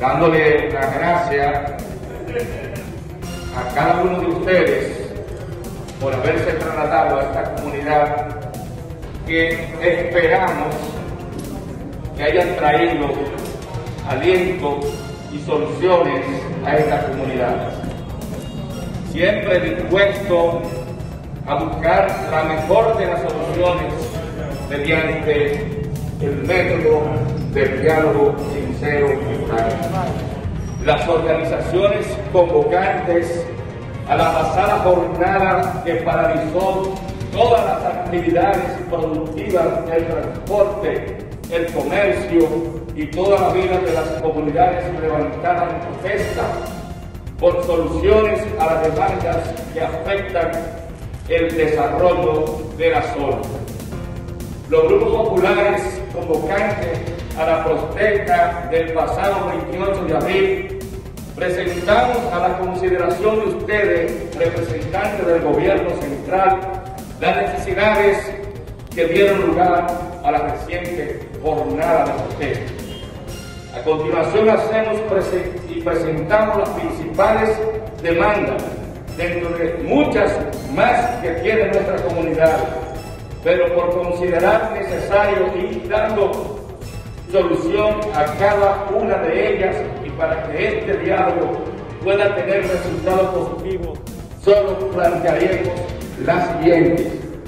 dándole las gracias a cada uno de ustedes por haberse trasladado a esta comunidad que esperamos que hayan traído aliento y soluciones a esta comunidad. Siempre dispuesto a buscar la mejor de las soluciones mediante el método del diálogo sincero y franco. Las organizaciones convocantes a la pasada jornada que paralizó todas las actividades productivas del transporte, el comercio y toda la vida de las comunidades levantaron protesta por soluciones a las demandas que afectan el desarrollo de la zona. Los grupos populares convocantes a la protesta del pasado 28 de abril presentamos a la consideración de ustedes, representantes del gobierno central, las necesidades que dieron lugar a la reciente jornada de protesta. A continuación hacemos y presentamos las principales demandas, dentro de muchas más que tiene nuestra comunidad, pero por considerar necesario ir dando solución a cada una de ellas y para que este diálogo pueda tener resultados positivos, solo plantearemos las siguientes.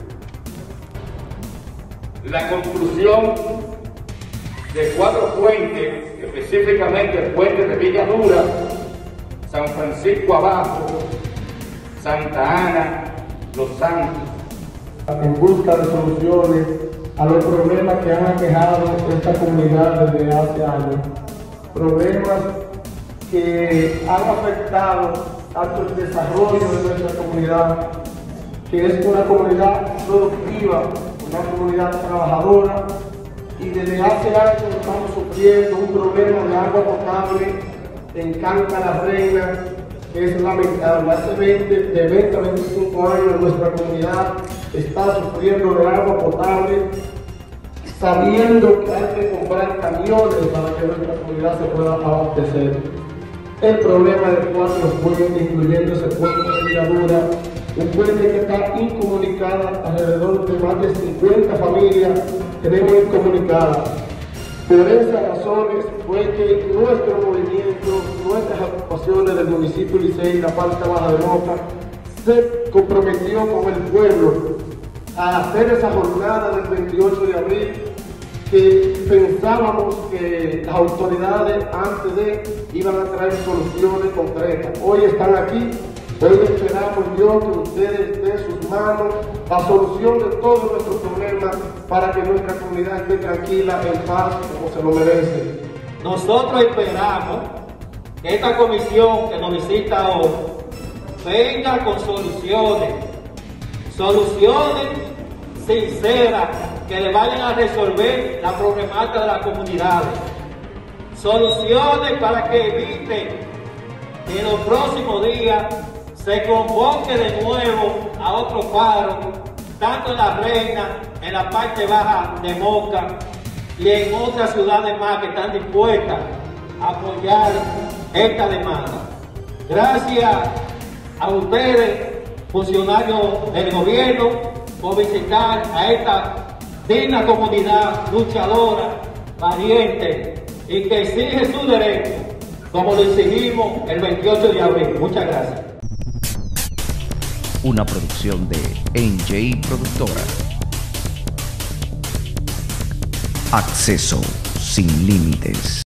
La conclusión de 4 puentes, específicamente el puente de Villa Dura, San Francisco Abajo, Santa Ana, Los Santos, en busca de soluciones a los problemas que han aquejado esta comunidad desde hace años. Problemas que han afectado tanto el desarrollo de nuestra comunidad, que es una comunidad productiva, una comunidad trabajadora, y desde hace años estamos sufriendo un problema de agua potable en Canca La Reina, que es lamentable. Hace 20 a 25 años nuestra comunidad está sufriendo de agua potable, sabiendo que hay que comprar camiones para que nuestra comunidad se pueda abastecer. El problema de 4 puentes, incluyendo ese puente de Villa Dura, un puente que está incomunicada, alrededor de más de 50 familias tenemos incomunicadas. Por esas razones fue que nuestro movimiento, nuestras agrupaciones del municipio Licey y la parte baja de Moca, se comprometió con el pueblo a hacer esa jornada del 28 de abril, que pensábamos que las autoridades antes de iban a traer soluciones concretas. Hoy están aquí, hoy esperamos yo que ustedes den sus manos a solución de todos nuestros problemas para que nuestra comunidad esté tranquila, en paz, como se lo merece. Nosotros esperamos que esta comisión que nos visita hoy venga con soluciones sinceras que le vayan a resolver la problemática de las comunidades. Soluciones para que eviten que en los próximos días se convoque de nuevo a otro paro, tanto en La Reina, en la parte baja de Moca y en otras ciudades más que están dispuestas a apoyar esta demanda. Gracias a ustedes, funcionarios del gobierno, por visitar a esta digna comunidad luchadora, valiente y que exige su derecho, como lo exigimos el 28 de abril. Muchas gracias. Una producción de NJ Productora. Acceso sin límites.